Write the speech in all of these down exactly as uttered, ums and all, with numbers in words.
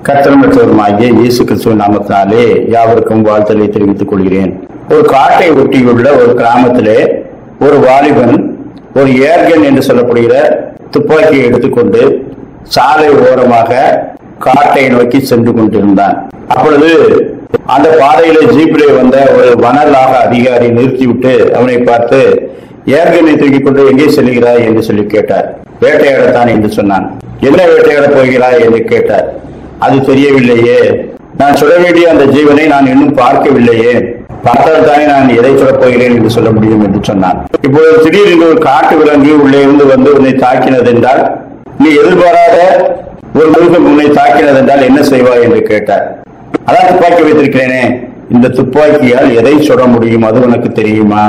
கர்த்தரும் இரட்சகருமாகிய இயேசு கிறிஸ்துவின் நாமத்தினாலே யாவருக்கும் வாழ்த்தலை தெரிவித்துக் கொள்கிறேன். ஒரு காட்டை ஒட்டியுள்ள ஒரு கிராமத்திலே ஒரு வாலிபன் ஒரு ஏர்கன் என்று சொல்லப்படுகிற துப்பாக்கியை எடுத்துக்கொண்டு சாலை ஓரமாக காட்டை நோக்கி சென்று கொண்டிருந்தான். அப்பொழுது அந்த பாதையில ஜீப்பிலே வந்த ஒரு வனலாக அதிகாரி நிறுத்திவிட்டு அவனை பார்த்து, ஏர்கனை தூக்கிக் கொண்டு எங்கே செல்கிறாய் என்று சொல்லி கேட்டார். வேட்டையாடத்தான் என்று சொன்னான். என்ன வேட்டையாட போகிறாய் என்று கேட்டார். அது தெரியவில்லையே, நான் சுட வேண்டிய அந்த ஜீவனை நான் இன்னும் பார்க்கவில்லையே, பார்த்தால் தானே நான் எதை சொல்லப் போகிறேன் என்று சொல்ல முடியும் என்று சொன்னான். இப்பொழுது திடீரென்று ஒரு காட்டு விலங்கு உள்ளே இருந்து வந்து உன்னை தாக்கினது என்றால், நீ எதிர்பாராத ஒரு மிருகம் உன்னை தாக்கினது என்றால் என்ன செய்வாய் என்று கேட்டார். அதான் துப்பாக்கி வைத்திருக்கிறேனே, இந்த துப்பாக்கியால் எதை சுட முடியும் அது உனக்கு தெரியுமா?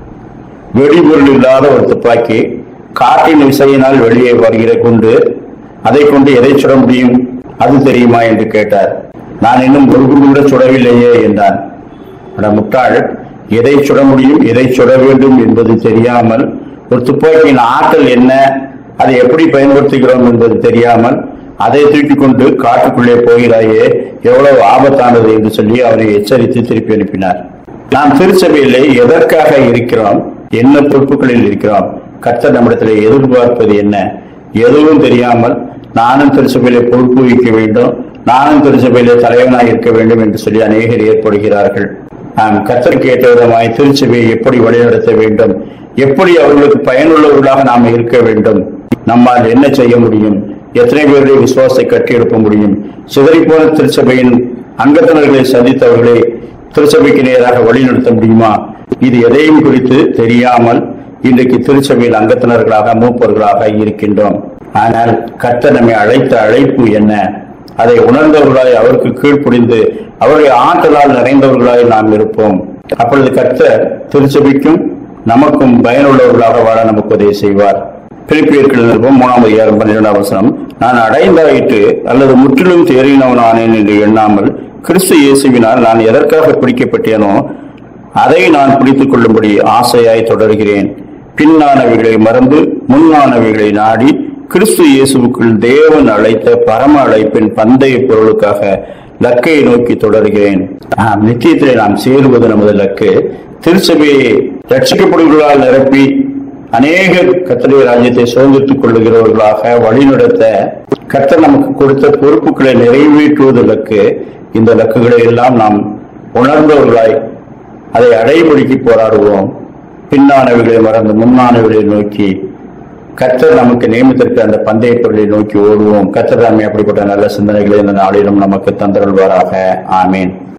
வெடிபொருள் இல்லாத ஒரு துப்பாக்கி, காற்றின் விசையினால் வெளியே வருகிற குண்டு, அதை கொண்டு எதை சுட முடியும் அது தெரியுமா என்று கேட்டார். நான் இன்னும் ஒரு குண்டு கூட சுடவில்லையே என்றான். முட்டாள், எதை சுட முடியும் எதை சுட வேண்டும் என்பது தெரியாமல், ஒரு துப்பாக்கியின் ஆற்றல் என்ன, அதை எப்படி பயன்படுத்துகிறோம் என்பது தெரியாமல் அதை தூக்கிக் கொண்டு காட்டுக்குள்ளே போகிறாயே, எவ்வளவு ஆபத்தானது என்று சொல்லி அவரை எச்சரித்து திருப்பி அனுப்பினார். நாம் திருச்சபையிலே எதற்காக இருக்கிறோம், என்ன பொறுப்புகளில் இருக்கிறோம், கர்த்தர் நம்மிடத்திலே எதிர்பார்ப்பது என்ன, எதுவும் தெரியாமல் நானும் திருச்சபையிலே பொறுப்பு வைக்க வேண்டும், நானும் திருச்சபையிலே தலைவனாக இருக்க வேண்டும் என்று சொல்லி அநேகர் ஏற்படுகிறார்கள். நாம் கர்த்தருக்கு ஏற்ற விதமாய் திருச்சபையை எப்படி வழிநடத்த வேண்டும், எப்படி அவர்களுக்கு பயனுள்ளவர்களாக நாம் இருக்க வேண்டும், நம்மால் என்ன செய்ய முடியும், எத்தனை பேருடைய விசுவாசத்தை கட்டியெழுப்ப முடியும், சிதறிப்போன திருச்சபையின் அங்கத்தினர்களை சந்தித்தவர்களை திருச்சபைக்கு நேராக வழிநடத்த முடியுமா, இது எதையும் குறித்து தெரியாமல் இன்றைக்கு திருச்சபையில் அங்கத்தினர்களாக மூப்பவர்களாக இருக்கின்றோம். ஆனால் கர்த்தர் நம்மை அழைத்த அழைப்பு என்ன, அதை உணர்ந்தவர்களாய் அவருக்கு கீழ்ப்புடிந்து அவருடைய ஆற்றலால் நிறைந்தவர்களாய் நாம் இருப்போம். அப்பொழுது கர்த்தர் திருச்சபைக்கும் நமக்கும் பயனுள்ளவர்களாக வாழ நமக்கு உதவி செய்வார். பிலிப்பியர்கள் நிருபம் மூணாம் அதிகாரம் பன்னிரெண்டாம் வசனம், நான் அடைந்தாயிற்று அல்லது முற்றிலும் தேறினவனானேன் என்று எண்ணாமல் கிறிஸ்து இயேசுவினால் நான் எதற்காக பிடிக்கப்பட்டேனோ அதை நான் பிடித்துக் கொள்ளும்படி ஆசையாய் தொடர்கிறேன். பின்னானவைகளை மறந்து முன்னானவைகளை நாடி கிறிஸ்து இயேசுவுக்குள் தேவன் அழைத்த பரம அழைப்பின் பந்தய பொருளுக்காக லக்கையை நோக்கி தொடர்கிறேன். நித்தியத்திலே நாம் சேருவது நமது லக்கு. திருச்சபையை ரட்சிக்கப்படுவர்களால் நிரப்பி அநேக கர்த்தருடைய ராஜ்யத்தை சுதந்திரித்துக் கொள்ளுகிறவர்களாக வழிநடத்த கர்த்தர் நமக்கு கொடுத்த பொறுப்புகளை நிறைவேற்றுவது லக்கு. இந்த லக்குகளை எல்லாம் நாம் உணர்ந்தவர்களாய் அதை அடைபடிக்கு போராடுவோம். பின்னானவைகளை மறந்து முன்னானவைகளை நோக்கி கர்த்தர் நமக்கு நியமித்திருக்க அந்த பந்தய பொருளை நோக்கி ஓடுவோம். கர்த்தர் நம்மை அப்படிப்பட்ட நல்ல சிந்தனைகளை இந்த நாளிலும் நமக்கு தந்தருள்வாராக. ஆமீன்.